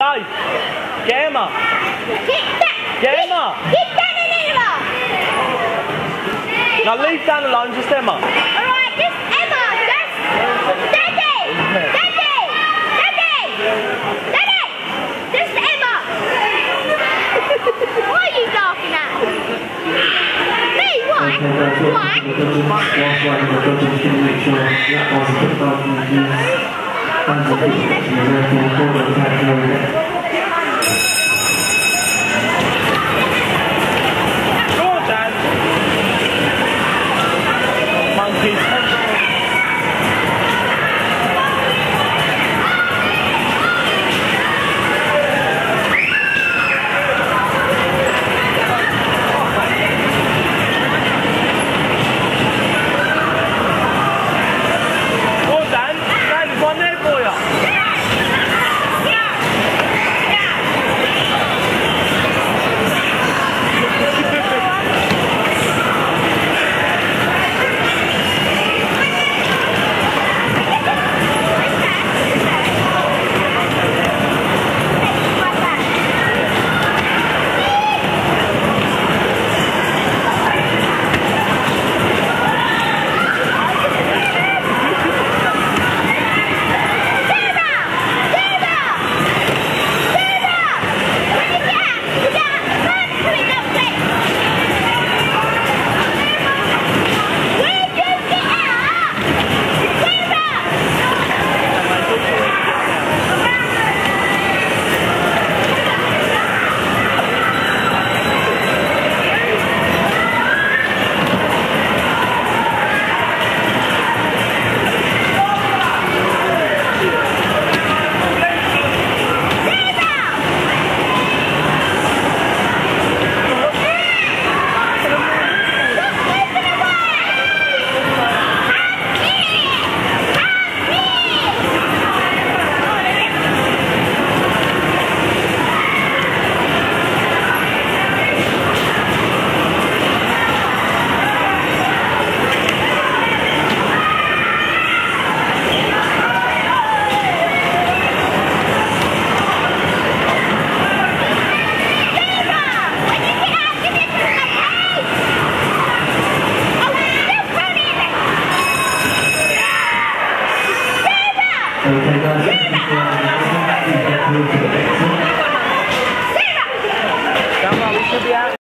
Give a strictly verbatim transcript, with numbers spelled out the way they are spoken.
Dave, get Emma. Get that. Get Emma. Get Dan and Emma. Now leave Dan alone, just Emma. Alright, just Emma. Just Daddy. Daddy. Daddy. Daddy. Just Emma. What are you laughing at? Me? Why? Why? Thank you.